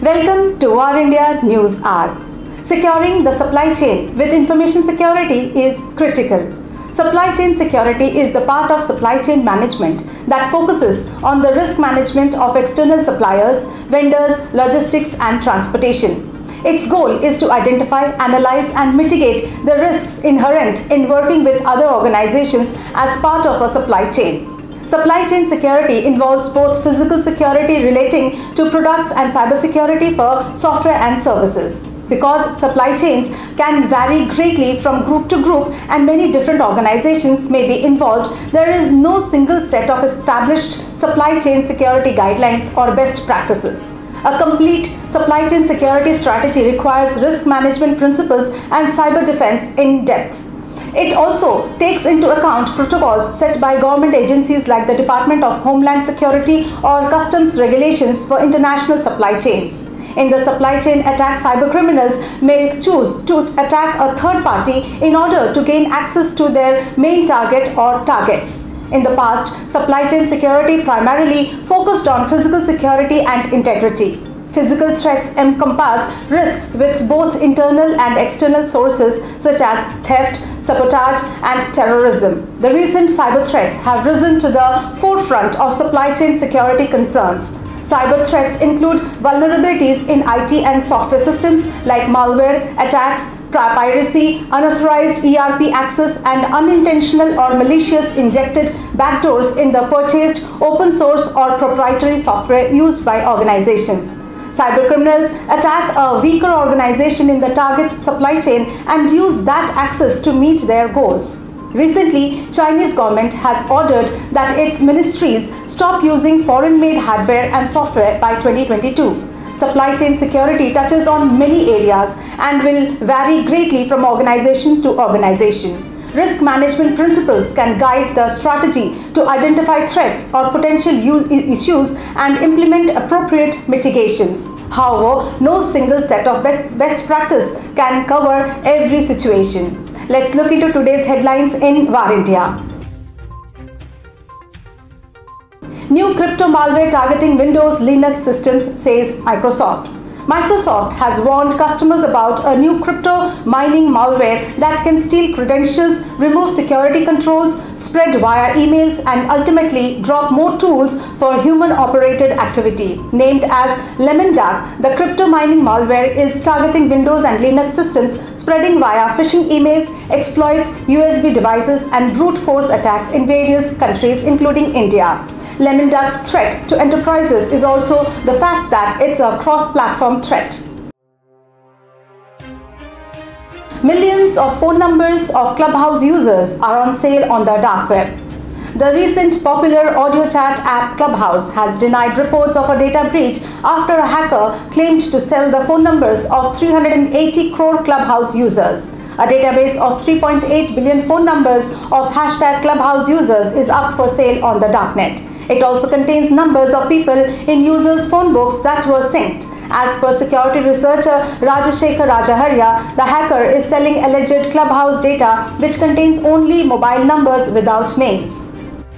Welcome to War India News Hour. Securing the supply chain with information security is critical. Supply chain security is the part of supply chain management that focuses on the risk management of external suppliers, vendors, logistics and transportation. Its goal is to identify, analyze and mitigate the risks inherent in working with other organizations as part of a supply chain. Supply chain security involves both physical security relating to products and cybersecurity for software and services. Because supply chains can vary greatly from group to group and many different organizations may be involved, there is no single set of established supply chain security guidelines or best practices. A complete supply chain security strategy requires risk management principles and cyber defense in depth. It also takes into account protocols set by government agencies like the Department of Homeland Security or customs regulations for international supply chains. In the supply chain attack, cybercriminals may choose to attack a third party in order to gain access to their main target or targets. In the past, supply chain security primarily focused on physical security and integrity. Physical threats encompass risks with both internal and external sources such as theft, sabotage and terrorism. The recent cyber threats have risen to the forefront of supply chain security concerns. Cyber threats include vulnerabilities in IT and software systems like malware, attacks, piracy, unauthorized ERP access and unintentional or malicious injected backdoors in the purchased open source or proprietary software used by organizations. Cybercriminals attack a weaker organization in the target's supply chain and use that access to meet their goals. Recently, Chinese government has ordered that its ministries stop using foreign-made hardware and software by 2022. Supply chain security touches on many areas and will vary greatly from organization to organization. Risk management principles can guide the strategy to identify threats or potential issues and implement appropriate mitigations. However, no single set of best practice can cover every situation. Let's look into today's headlines in War India. New crypto malware targeting Windows Linux systems, says Microsoft. Microsoft has warned customers about a new crypto mining malware that can steal credentials, remove security controls, spread via emails, and ultimately drop more tools for human-operated activity. Named as LemonDuck, the crypto mining malware is targeting Windows and Linux systems, spreading via phishing emails, exploits, USB devices, and brute force attacks in various countries, including India. LemonDuck's threat to enterprises is also the fact that it's a cross-platform threat. Millions of phone numbers of Clubhouse users are on sale on the dark web. The recent popular audio chat app Clubhouse has denied reports of a data breach after a hacker claimed to sell the phone numbers of 380 crore Clubhouse users. A database of 3.8 billion phone numbers of #Clubhouse users is up for sale on the darknet. It also contains numbers of people in users' phone books that were synced. As per security researcher Rajashekhar Rajaharya, the hacker is selling alleged Clubhouse data which contains only mobile numbers without names.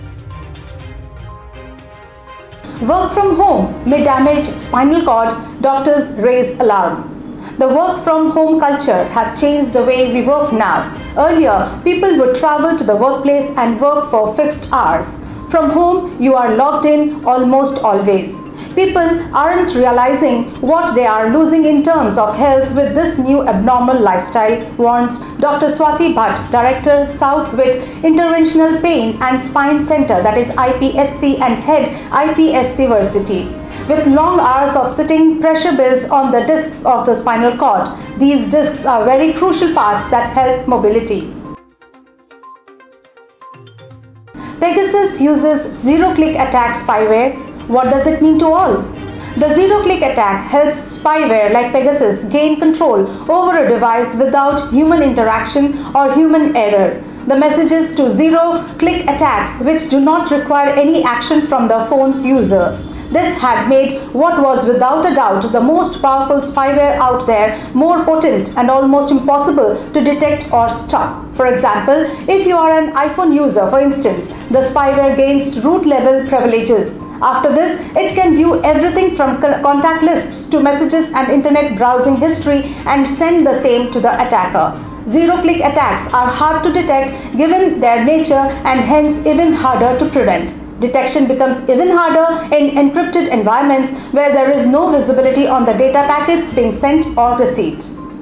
Work from home may damage spinal cord, doctors raise alarm. The work from home culture has changed the way we work now. Earlier, people would travel to the workplace and work for fixed hours. From home, you are logged in almost always. People aren't realizing what they are losing in terms of health with this new abnormal lifestyle, warns Dr. Swati Bhatt, Director, Southwit Interventional Pain and Spine Center, that is IPSC, and head IPSC Versity. With long hours of sitting, pressure builds on the discs of the spinal cord. These discs are very crucial parts that help mobility. Pegasus uses zero-click attack spyware. What does it mean to all? The zero-click attack helps spyware like Pegasus gain control over a device without human interaction or human error. The messages to zero-click attacks which do not require any action from the phone's user. This had made what was without a doubt the most powerful spyware out there more potent and almost impossible to detect or stop. For example, if you are an iPhone user, for instance, the spyware gains root-level privileges. After this, it can view everything from contact lists to messages and internet browsing history and send the same to the attacker. Zero-click attacks are hard to detect given their nature and hence even harder to prevent. Detection becomes even harder in encrypted environments where there is no visibility on the data packets being sent or received.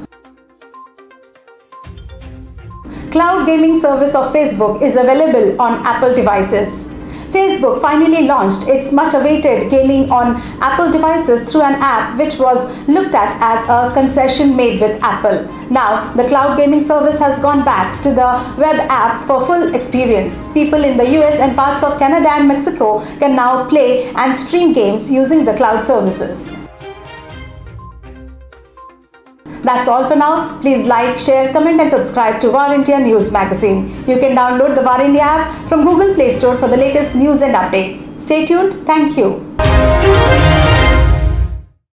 Cloud gaming service of Facebook is available on Apple devices. Facebook finally launched its much-awaited gaming on Apple devices through an app which was looked at as a concession made with Apple. Now, the cloud gaming service has gone back to the web app for full experience. People in the US and parts of Canada and Mexico can now play and stream games using the cloud services. That's all for now. Please like, share, comment and subscribe to War India News Magazine. You can download the War India app from Google Play Store for the latest news and updates. Stay tuned. Thank you.